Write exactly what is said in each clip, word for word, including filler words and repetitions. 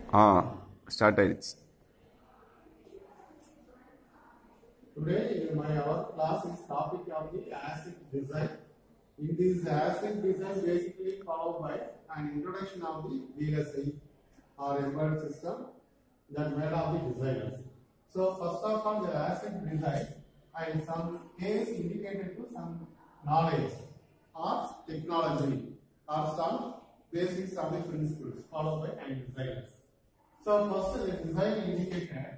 Ah, start ஆயிடுச்சு. Today, my our class is topic of the ASIC design. In this ASIC design, basically followed by an introduction of the V L S I or embedded system that made of the designers. So first of all, the ASIC design and some case indicated to some knowledge or technology or some basics of the principles followed by an designers. So first, the design indicator.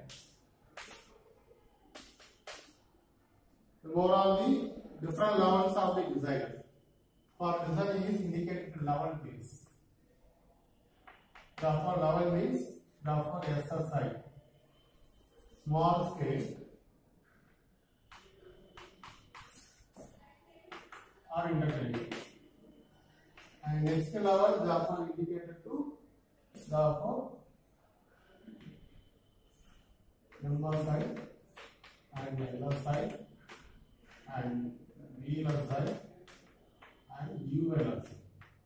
More on the different levels of the design. For design is indicated to level means. Therefore, level means therefore S S I, small scale or intermediate. And next level therefore indicated to therefore number side and yellow side and V L S I and U L S I.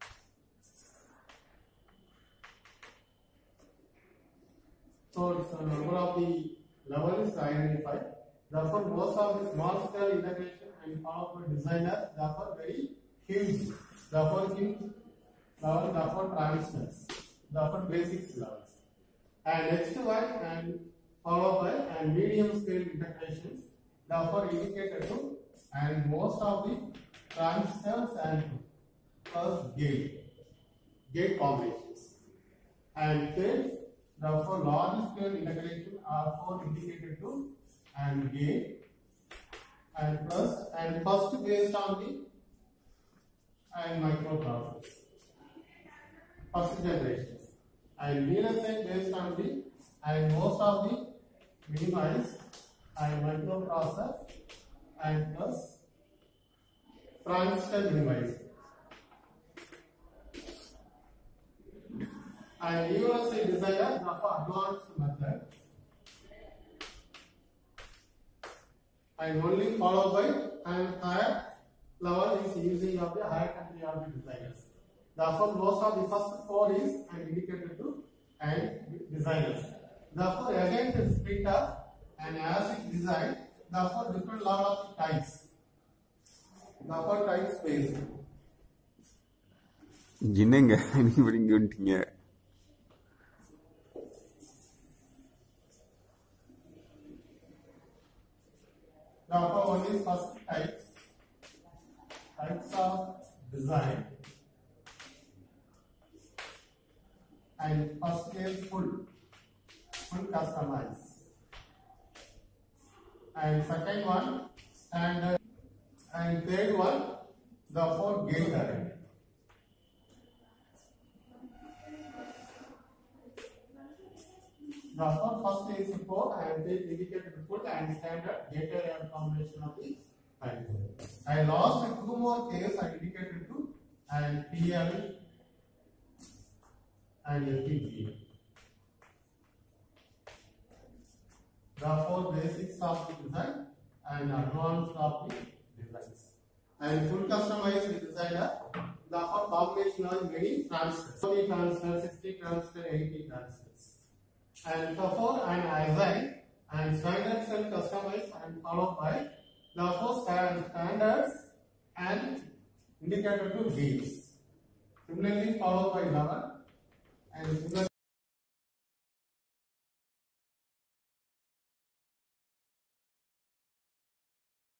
So it's a number of the levels identified. Therefore, most of the small scale integration and followed by designer, therefore very huge. Therefore, huge level, therefore transness, therefore basics levels. And next one and followed by and medium scale integrations, therefore indicated to and most of the transistors and plus gate gate combinations. And third, therefore large scale integration are for indicated to and gate and plus and first based on the and microprocessors first generations and V L S I based on the and most of the minimized and microprocessor and plus transistor minimized. And U L S I designer therefore advanced method and only followed by and higher level is using of the higher category of the designers. Therefore, most of the first four is and indicated to and designers. Therefore, again the split up and ASIC design. Therefore, different level of types. Therefore, type space. என்னங்க நீங்க இப்படி இங்க வந்துட்டீங்க? Therefore, one is first types. Types of design. And first is full. Full customize. And second one standard. And third one, the four gate array. The first is four and they indicated full and standard gate array combination of the type. I lost two more cases I indicated to and P L and F P G A. The four basics of the design and advanced of the designs. And full customized designer, the combination of many transistors, forty transistors, sixty transistors, eighty transistors. And therefore, an design and standard cell customized and followed by the four standards and indicated to gates. Similarly, followed by level and